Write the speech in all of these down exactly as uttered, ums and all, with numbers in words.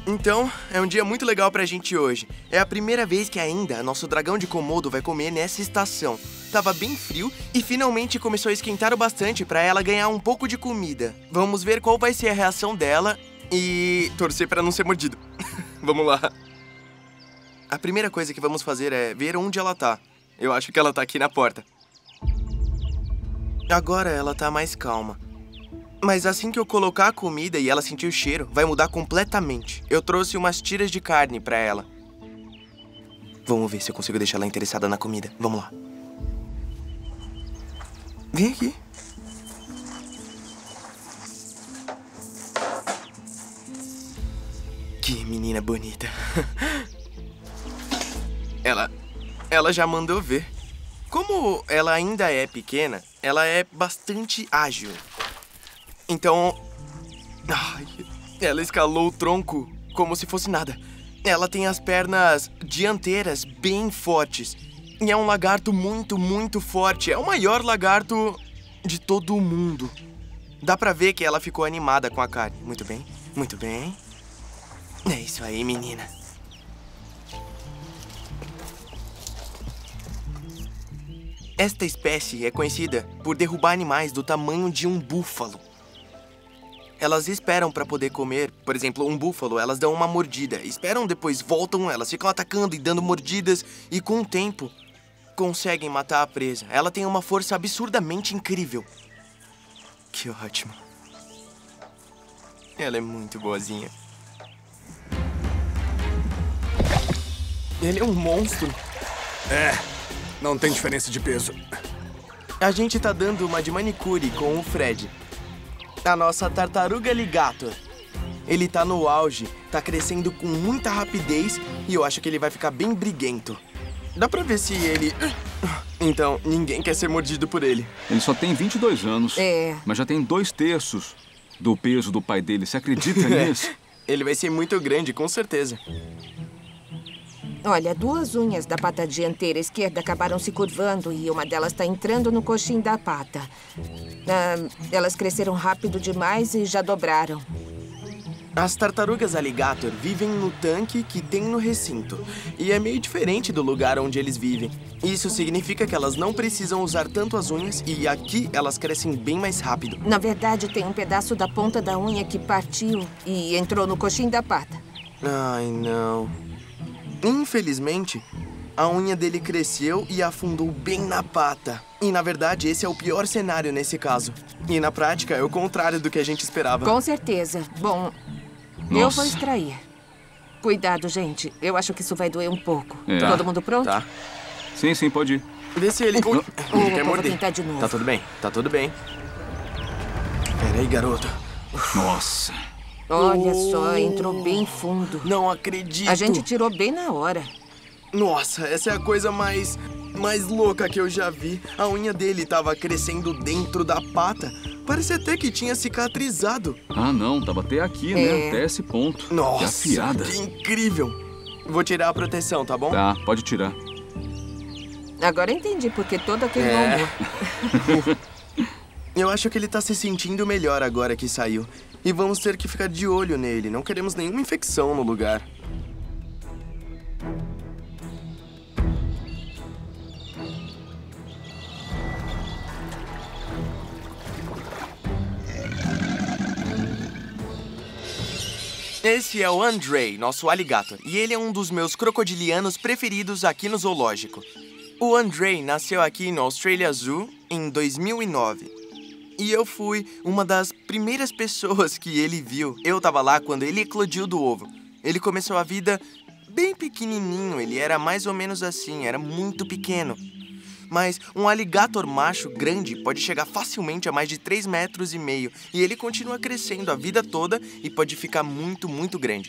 Então, é um dia muito legal pra gente hoje. É a primeira vez que ainda nosso dragão de Komodo vai comer nessa estação. Tava bem frio e finalmente começou a esquentar o bastante pra ela ganhar um pouco de comida. Vamos ver qual vai ser a reação dela e torcer pra não ser mordido. Vamos lá. A primeira coisa que vamos fazer é ver onde ela tá. Eu acho que ela tá aqui na porta. Agora ela tá mais calma. Mas assim que eu colocar a comida e ela sentir o cheiro, vai mudar completamente. Eu trouxe umas tiras de carne pra ela. Vamos ver se eu consigo deixar ela interessada na comida. Vamos lá. Vem aqui. Que menina bonita. Ela... Ela já mandou ver. Como ela ainda é pequena, ela é bastante ágil. Então... Ai, ela escalou o tronco como se fosse nada. Ela tem as pernas dianteiras bem fortes. E é um lagarto muito, muito forte. É o maior lagarto de todo o mundo. Dá pra ver que ela ficou animada com a carne. Muito bem, muito bem. É isso aí, menina. Esta espécie é conhecida por derrubar animais do tamanho de um búfalo. Elas esperam para poder comer, por exemplo, um búfalo, elas dão uma mordida. Esperam, depois voltam, elas ficam atacando e dando mordidas. E com o tempo, conseguem matar a presa. Ela tem uma força absurdamente incrível. Que ótimo. Ela é muito boazinha. Ele é um monstro. É, não tem diferença de peso. A gente tá dando uma de manicure com o Fred. A nossa tartaruga alligator. Ele tá no auge, tá crescendo com muita rapidez e eu acho que ele vai ficar bem briguento. Dá pra ver se ele... Então, ninguém quer ser mordido por ele. Ele só tem vinte e dois anos, É. mas já tem dois terços do peso do pai dele. Você acredita nisso? Ele vai ser muito grande, com certeza. Olha, duas unhas da pata dianteira esquerda acabaram se curvando e uma delas está entrando no coxim da pata. Ah, elas cresceram rápido demais e já dobraram. As tartarugas alligator vivem no tanque que tem no recinto. E é meio diferente do lugar onde eles vivem. Isso significa que elas não precisam usar tanto as unhas e aqui elas crescem bem mais rápido. Na verdade, tem um pedaço da ponta da unha que partiu e entrou no coxim da pata. Ai, não. Infelizmente, a unha dele cresceu e afundou bem na pata. E, na verdade, esse é o pior cenário nesse caso. E, na prática, é o contrário do que a gente esperava. Com certeza. Bom, eu Nossa. vou extrair. Cuidado, gente. Eu acho que isso vai doer um pouco. É. Tá. Todo mundo pronto? Tá. Sim, sim, pode ir. Vê se ele... Ui, Oh, ele quer eu vou morder. tentar de novo. Tá tudo bem, tá tudo bem. Peraí, garoto. Nossa. Olha só, entrou bem fundo. Não acredito. A gente tirou bem na hora. Nossa, essa é a coisa mais... mais louca que eu já vi. A unha dele tava crescendo dentro da pata. Parecia até que tinha cicatrizado. Ah, não, tava até aqui, né? É. Até esse ponto. Nossa, Que afiada. que incrível. Vou tirar a proteção, tá bom? Tá, pode tirar. Agora eu entendi porque todo aquele É. lombô. Eu acho que ele tá se sentindo melhor agora que saiu. E vamos ter que ficar de olho nele. Não queremos nenhuma infecção no lugar. Esse é o Andrei, nosso alligator. E ele é um dos meus crocodilianos preferidos aqui no zoológico. O Andrei nasceu aqui no Australia Zoo em dois mil e nove. E eu fui uma das primeiras pessoas que ele viu. Eu tava lá quando ele eclodiu do ovo. Ele começou a vida bem pequenininho, ele era mais ou menos assim, era muito pequeno. Mas um alligator macho grande pode chegar facilmente a mais de três metros e meio. E ele continua crescendo a vida toda e pode ficar muito, muito grande.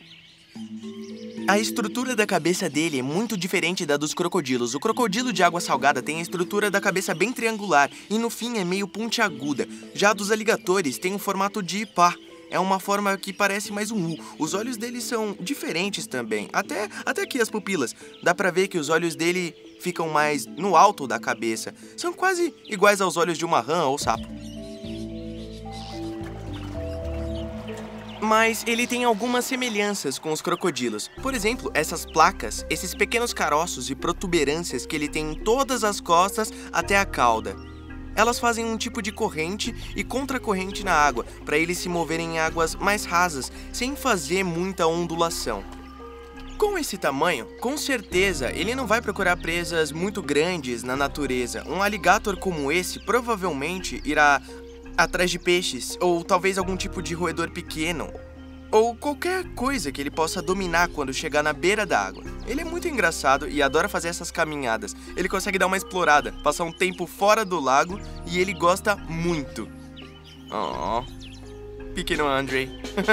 A estrutura da cabeça dele é muito diferente da dos crocodilos. O crocodilo de água salgada tem a estrutura da cabeça bem triangular e no fim é meio pontiaguda. Já a dos aligatores tem um formato de pá. É uma forma que parece mais um U. Os olhos dele são diferentes também. Até, até aqui as pupilas. Dá pra ver que os olhos dele ficam mais no alto da cabeça. São quase iguais aos olhos de uma rã ou sapo. Mas ele tem algumas semelhanças com os crocodilos. Por exemplo, essas placas, esses pequenos caroços e protuberâncias que ele tem em todas as costas até a cauda. Elas fazem um tipo de corrente e contracorrente na água, para eles se moverem em águas mais rasas, sem fazer muita ondulação. Com esse tamanho, com certeza, ele não vai procurar presas muito grandes na natureza. Um alligator como esse provavelmente irá atrás de peixes, ou talvez algum tipo de roedor pequeno, ou qualquer coisa que ele possa dominar quando chegar na beira da água. Ele é muito engraçado e adora fazer essas caminhadas. Ele consegue dar uma explorada, passar um tempo fora do lago e ele gosta muito. Oh, pequeno Andre.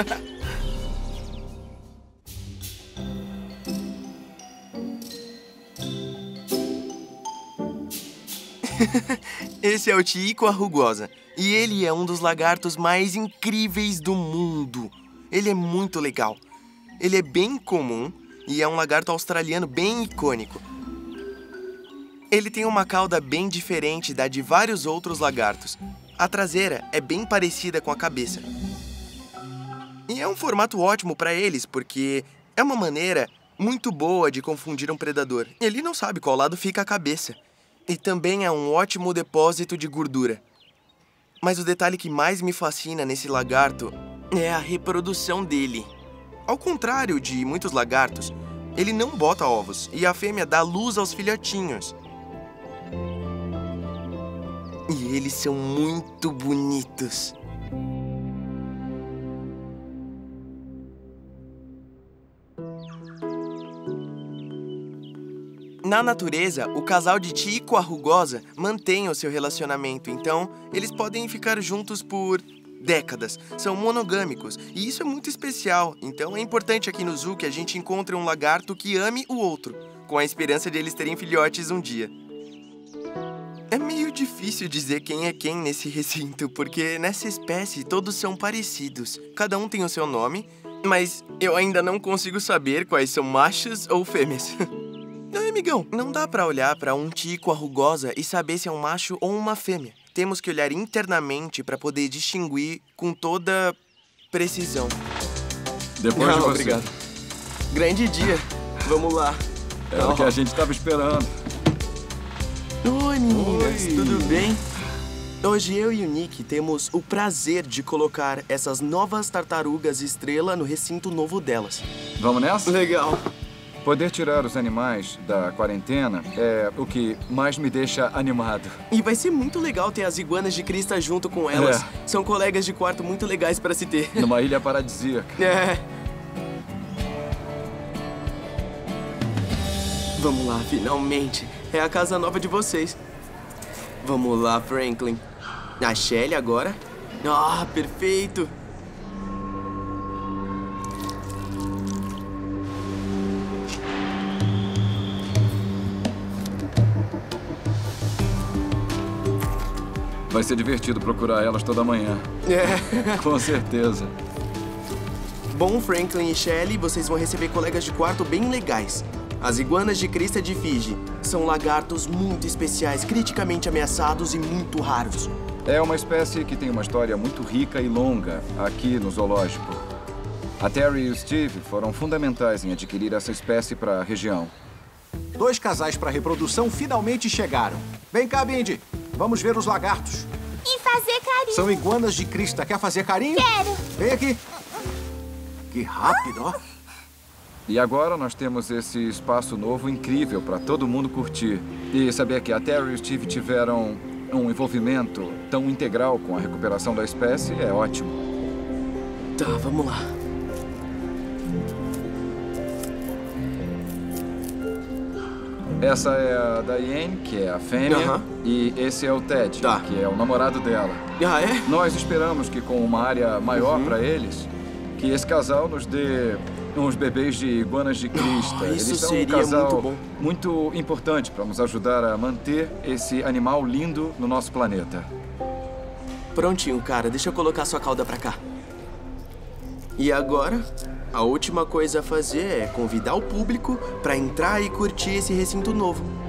Esse é o Tiiqua rugosa e ele é um dos lagartos mais incríveis do mundo. Ele é muito legal. Ele é bem comum e é um lagarto australiano bem icônico. Ele tem uma cauda bem diferente da de vários outros lagartos. A traseira é bem parecida com a cabeça. E é um formato ótimo para eles, porque é uma maneira muito boa de confundir um predador. Ele não sabe qual lado fica a cabeça. E também é um ótimo depósito de gordura. Mas o detalhe que mais me fascina nesse lagarto é a reprodução dele. Ao contrário de muitos lagartos, ele não bota ovos e a fêmea dá luz aos filhotinhos. E eles são muito bonitos. Na natureza, o casal de Tiiqua rugosa mantém o seu relacionamento, então eles podem ficar juntos por décadas. São monogâmicos e isso é muito especial, então é importante aqui no zoo que a gente encontre um lagarto que ame o outro, com a esperança de eles terem filhotes um dia. É meio difícil dizer quem é quem nesse recinto, porque nessa espécie todos são parecidos. Cada um tem o seu nome, mas eu ainda não consigo saber quais são machos ou fêmeas. Não, amigão, não dá pra olhar pra um Tiiqua rugosa e saber se é um macho ou uma fêmea. Temos que olhar internamente pra poder distinguir com toda precisão. Depois Não, de você. obrigado. Grande dia. Vamos lá. É o que a gente tava esperando. Oi, meninas. Oi. Tudo bem? Hoje eu e o Nick temos o prazer de colocar essas novas tartarugas estrela no recinto novo delas. Vamos nessa? Legal. Poder tirar os animais da quarentena é o que mais me deixa animado. E vai ser muito legal ter as iguanas de crista junto com elas. É. São colegas de quarto muito legais pra se ter. Numa ilha paradisíaca. É. Vamos lá, finalmente. É a casa nova de vocês. Vamos lá, Franklin. A Shelly agora. Ah, perfeito. Vai ser divertido procurar elas toda manhã. É. Com certeza. Bom, Franklin e Shelly, vocês vão receber colegas de quarto bem legais. As iguanas de crista de Fiji são lagartos muito especiais, criticamente ameaçados e muito raros. É uma espécie que tem uma história muito rica e longa aqui no zoológico. A Terry e o Steve foram fundamentais em adquirir essa espécie para a região. Dois casais para reprodução finalmente chegaram. Vem cá, Bindi. Vamos ver os lagartos. E fazer carinho. São iguanas de crista. Quer fazer carinho? Quero. Vem aqui. Que rápido, ó. E agora nós temos esse espaço novo incrível para todo mundo curtir. E saber que a Terry e o Steve tiveram um envolvimento tão integral com a recuperação da espécie é ótimo. Tá, vamos lá. Essa é a Diane, que é a fêmea, Aham. e esse é o Ted, Tá. que é o namorado dela. Ah, é? Nós esperamos que com uma área maior Uhum. para eles, que esse casal nos dê uns bebês de iguanas de crista. Oh, isso eles são seria um casal muito bom. muito importante para nos ajudar a manter esse animal lindo no nosso planeta. Prontinho, cara. Deixa eu colocar sua cauda pra cá. E agora, a última coisa a fazer é convidar o público pra entrar e curtir esse recinto novo.